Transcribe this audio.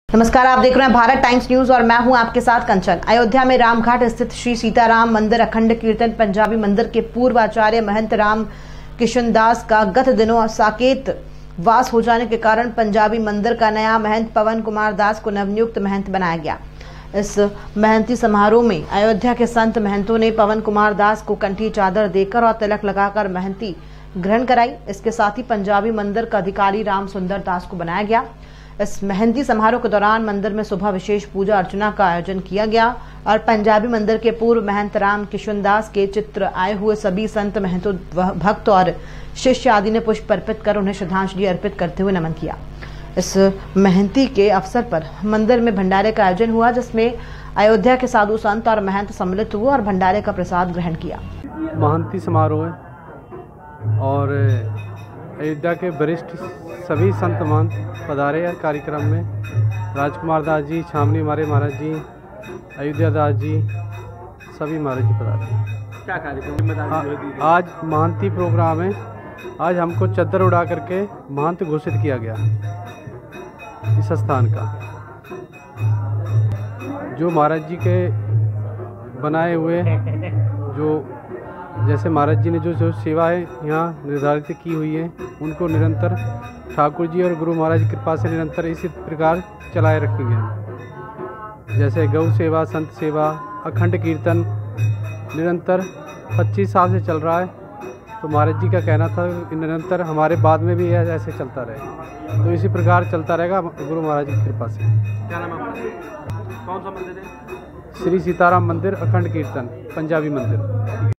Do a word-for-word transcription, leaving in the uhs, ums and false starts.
नमस्कार, आप देख रहे हैं भारत टाइम्स न्यूज और मैं हूं आपके साथ कंचन। अयोध्या में रामघाट स्थित श्री सीताराम मंदिर अखंड कीर्तन पंजाबी मंदिर के पूर्व आचार्य महंत राम किशन दास का गत दिनों साकेत वास हो जाने के कारण पंजाबी मंदिर का नया महंत पवन कुमार दास को नवनियुक्त महंत बनाया गया। इस महंती समारोह में अयोध्या के संत महंतों ने पवन कुमार दास को कंठी चादर देकर और तिलक लगाकर महंती ग्रहण कराई। इसके साथ ही पंजाबी मंदिर का अधिकारी राम सुंदर दास को बनाया गया। इस मेहंदी समारोह के दौरान मंदिर में सुबह विशेष पूजा अर्चना का आयोजन किया गया और पंजाबी मंदिर के पूर्व महंत राम किशन दास के चित्र आए हुए सभी संत महंतों भक्त और शिष्य आदि ने पुष्प अर्पित कर उन्हें श्रद्धांजलि अर्पित करते हुए नमन किया। इस मेहंती के अवसर पर मंदिर में भंडारे का आयोजन हुआ, जिसमें अयोध्या के साधु संत और महंत सम्मिलित हुए और भंडारे का प्रसाद ग्रहण किया। महंती समारोह है और अयोध्या के वरिष्ठ सभी संत महंत पधारे हैं कार्यक्रम में। राजकुमार दास जी, छामनी मारे महाराज जी, अयोध्या दास जी, सभी महाराज जी पधारे। क्या कार्यक्रम? आज महंती प्रोग्राम है। आज हमको चद्दर उड़ा करके महंत घोषित किया गया इस स्थान का। जो महाराज जी के बनाए हुए जो जैसे महाराज जी ने जो जो सेवाएं यहाँ निर्धारित की हुई है, उनको निरंतर ठाकुर जी और गुरु महाराज की कृपा से निरंतर इसी प्रकार चलाए रखेंगे। जैसे गौ सेवा, संत सेवा, अखंड कीर्तन निरंतर पच्चीस साल से चल रहा है। तो महाराज जी का कहना था कि निरंतर हमारे बाद में भी ऐसे चलता रहे, तो इसी प्रकार चलता रहेगा गुरु महाराज की कृपा से। क्या नाम है? कौन सा मंदिर है? श्री सीताराम मंदिर अखंड कीर्तन पंजाबी मंदिर।